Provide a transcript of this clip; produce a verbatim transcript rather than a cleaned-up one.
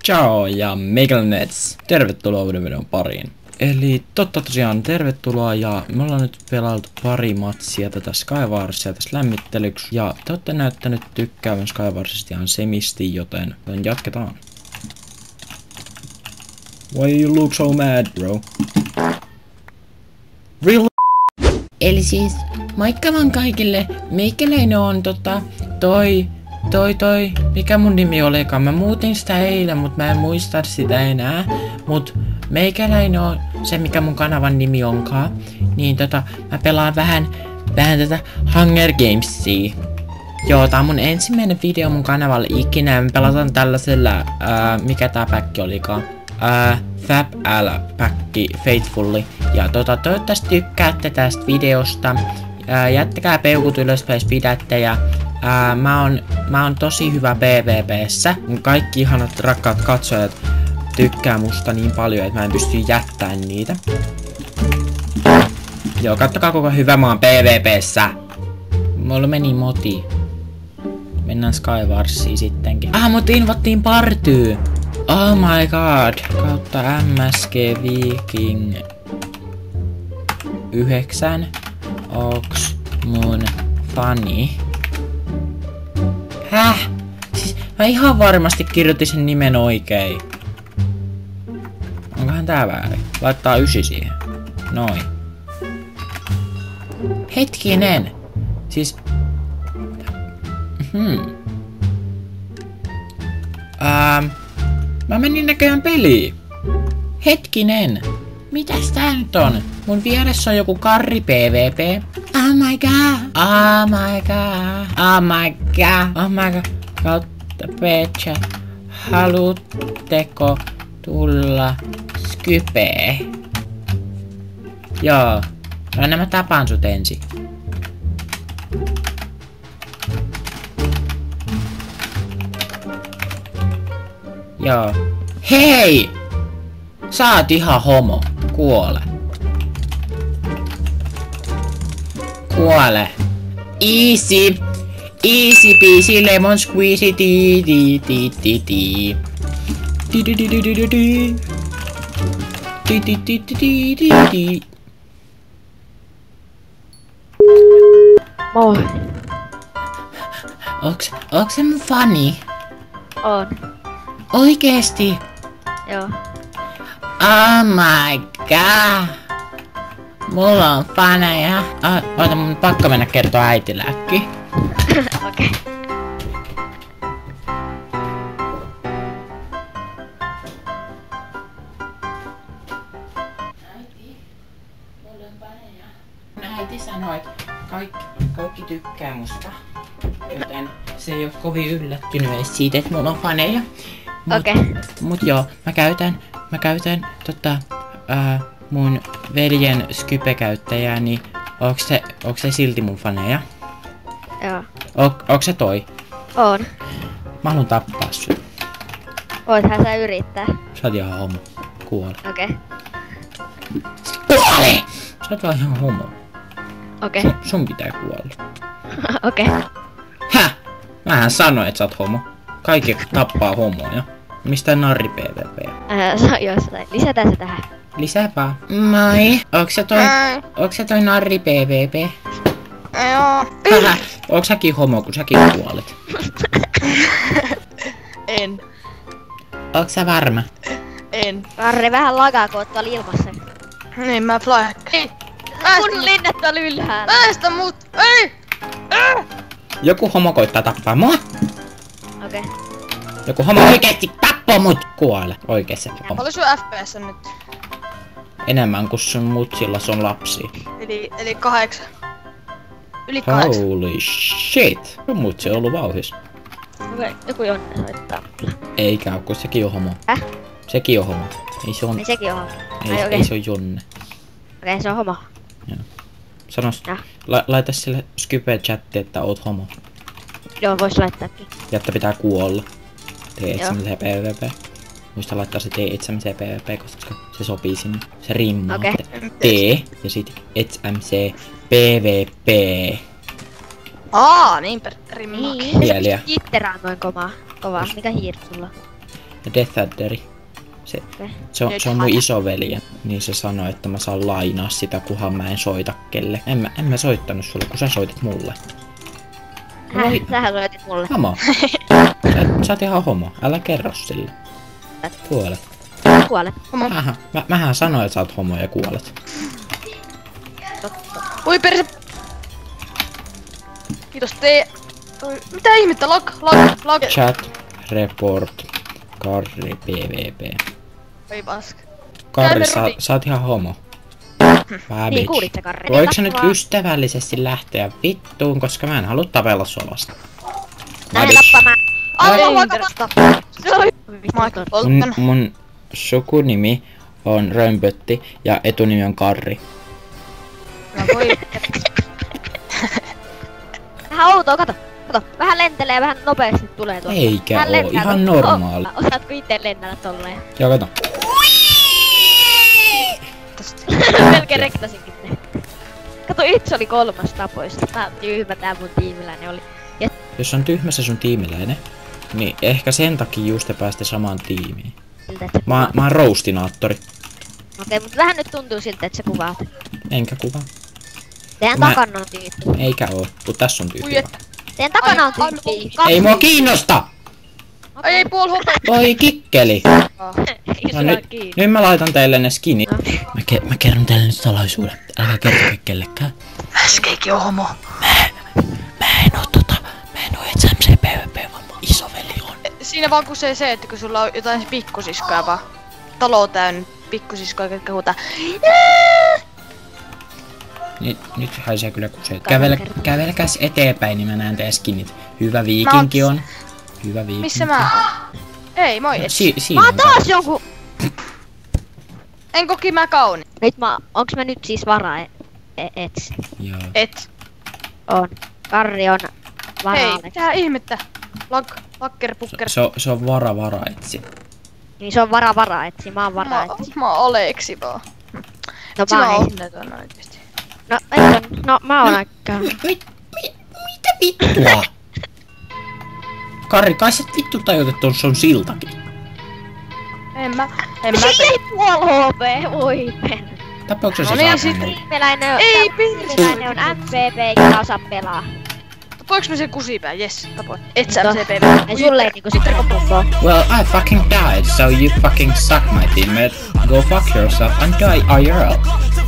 Ciao ja Megalnets! Tervetuloa uuden videon pariin. Eli totta tosiaan tervetuloa ja me ollaan nyt pelailtu pari matsia tätä Skywarsia tässä lämmittelyksi. Ja te olette näyttänyt tykkäävän Skywarsista ihan semisti, joten jatketaan. Why you look so mad, bro? Real. Eli siis, moikka vaan kaikille. Meikäläinen on tota, toi... Toi toi, mikä mun nimi olikaan? Mä muutin sitä eilen, mut mä en muista sitä enää. Mut meikäläinen on se, mikä mun kanavan nimi onkaan. Niin tota, mä pelaan vähän, vähän tätä Hunger Gamesia. Joo, tää on mun ensimmäinen video mun kanavalla ikinä. Me pelataan tällaisella, ää, mikä tää päkki olikaan? Ää, Fab L-päkki Faithfully. Ja tota, toivottavasti tykkäätte tästä videosta. Ää, jättäkää peukut ylöspäin, jos pidätte ja Ää, mä, oon, mä oon tosi hyvä PvPssä. Kaikki ihanat rakkaat katsojat tykkää musta niin paljon, että mä en pysty jättämään niitä. Joo, kattokaa kuinka hyvä mä oon PvPssä. Mulla meni moti. Mennään Skywarsiin sittenkin. Ah, mut invottiin partyy. Oh my god. Kautta M S G Viking yhdeksän. Oks mun fani? Häh? Siis mä ihan varmasti kirjoitin sen nimen oikein. Onkohan tää väärin? Laittaa ysi siihen. Noin. Hetkinen. Siis... Hmm. Ähm... Mä menin näköjään peliin. Hetkinen. Mitäs tää nyt on? Mun vieressä on joku karri PvP. Oh my god. Oh my god. Oh my god. Oh my god. Kautta Pecha. Haluatteko tulla Skypeen? Joo. No nämä tapaan sut ensin. Joo. Hei! Sä oot ihan homo. Kuole. Kuole. Easy. Easy peasy lemon squeezy tea tea tea tea tea. Tea tea tea tea tea tea. Tea tea tea tea tea tea. Moi. Onks, onks se mun fani? On. Oikeesti? Joo. Oh my god. Mulla on faneja. Ah, oota, mun pakko mennä kertoa äitille äkki. Okei. Äiti, mulla on faneja. Äiti sanoi, että kaikki, kaikki tykkää musta. Joten se ei oo kovin yllättynyt edes siitä, että mulla on faneja. Mut, Okei. mut joo, mä käytän, mä käytän tota, ää, mun veljen Skype-käyttäjää, niin onks se, onks se silti mun faneja? Joo. O, onks se toi? On. Mä haluun tappaa sut. Voithan sä yrittää. Sä oot ihan homo. Kuole. Okei. Kuole! Sä oot vaan ihan homo. Okei. Sun, sun pitää kuolla. Okei. Häh? Mähän sanoin, että sä oot homo. Kaikki tappaa homoja. Mistä narri PvP? Ää, so, jos lisätään se tähän. Lisääpä. Moi. Onks se toi, onks se toi narri PvP? Joo. Hähä. Onks säkin homo, kun säkin kuolet? En. Onks sä varma? En. Karri vähän lagaa, kun oot tuolla ilmassa. Niin mä fly. Ei. Kun linnet tuolla ylhäällä. Päästä mut. Ei. Äh. Joku homo koittaa tappaa mua. Okei. Joku homo oikeesti tappoo mut. Kuole. Oikeesti homo. Paljon sun F P S nyt? Enemmän kuin sun mutsilla sun lapsi. Eli, eli kahdeksan. Yli kahdeksan. Holy shit. Sun mutsi on ollut vauhis. Okei. Joku Jonne soittaa. Eikä oo, kun sekin on homo. Häh? Sekin on homo. Ei se on, Niin sekin on. ei, Ai, ei okei. se on Jonne. Okei, se on homo. Sanos, Häh? la, laita sille Skype-chatti, että oot homo. Joo, vois laittaakin. Ja että pitää kuolla. Tee Joo. etsämiseen PvP. Muista laittaa se tee etsämiseen PvP, koska se sopii sinne. Se rimmaa. Okei. Tee ja sit etsämiseen PvP. Aa, niinpä rimmaa. Niin, Mieliä. se kitterää noin kovaa. Kovaa. Mikä hiiri sulla on? Death Adderi. Se, se, on, se on mun isoveli, niin se sanoi, että mä saan lainaa sitä, kunhan mä en soita kelle. En mä, en mä soittanut sulle, kun sä soitit mulle. Häh, sähän soitit mulle. Homo. Sä, sä oot ihan homo, älä kerro sille. Kuolet. Kuolet. Mähän, mä, mähän sanoin, että sä oot homo ja kuolet. Totta. Oi perse. Kiitos tee. Oi, mitä ihmettä? Lag, lag, lag. Chat, report, Karri, P V P. Oi paska. Karri, sä, sä oot ihan homo. Vähän Niin, bitch. kuulit sä Karri? Voiko sä nyt ystävällisesti lähteä vittuun, koska mä en halua tapella sua vasta. Lähde lappamaan. Aivan vaikka. Michael Mun, Bolton. mun sukunimi on Römbötti ja etunimi on Karri. No voi. Vähän outoa, kato. Kato, vähän lentelee, vähän nopeasti tulee tuolta. Eikä Vähän oo, lentää ihan tuolta. normaali. O- Osaatko ite lennellä tolleen? Joo, kato. Melkein rektasinkin ne. Kato, itse oli kolmas tapoista. Tää tyhmä tää mun tiimiläinen oli. Ja Jos on tyhmä se sun tiimiläinen, niin ehkä sen takia just te pääste samaan tiimiin. siltä, että sä Mä, kuvaat. mä oon roastinaattori. Okei, mut vähän nyt tuntuu siltä, että sä kuvaat. Enkä kuva. Teidän Mä- takana on tyyppi. Eikä oo, kun tässä on Ui tyhjä. että. Teidän takana on Ai, tyyppi. Ei mua kiinnosta! Ai ei puol hopea. Oi kikkeli! Ei No sulla nyt, kiinni. nyt mä laitan teille ne skinit. No. Mä, ke mä kerron teille nyt salaisuuden. Älkää kertoa kellekään. Äskeikin on homo. Mä en oo tota, mä en oo S M C P V P, vaan mun isoveli on. Siinä vaan kusee se, että kun sulla on jotain pikkusiskoja vaan. Talo täynnä pikkusiskoja, ketkä huutaa. Nyt, nyt haisee kyllä kuseet. Kävel, kävelkäs eteenpäin, niin mä näen teidän skinit. Hyvä viikinki Mä oon- on. Hyvä viikinki. Missä mä oon? Ei, moi. Et. Si siinä Mä on oon taas jonkun... En koki mä kauni. Nyt mä... Onks mä nyt siis vara e- e- etsi? Joo. Et. On. Karri on vara Hei, Aleksi. mitä ihmettä? Lag, lakker, Se, pukker. se, on, se on vara vara etsi. Niin se on vara vara etsi. Mä oon vara Mä, etsi. mä oon Oleksi vaan. No Sinä mä oon oon onneton oikeesti. No, et on. No mä oon aika... Mit, mit, mitä vittua? Karri, kai sä vittu tajut, että se on siltakin. En mä, en mä. Sille ei puol H P, voi pen. Tapauksessa No se niin, saa sit- mulle. Tiimiläinen on... Ei, Tiimiläinen on M V P eikä osaa pelaa. Tapoiks mä sen kusipään? Jes, tapoin. Et sä No. M C P V. Ei sulle ei niinku sitä komboa. Well, I fucking died, so you fucking suck, my teammate. Go fuck yourself and die I R L.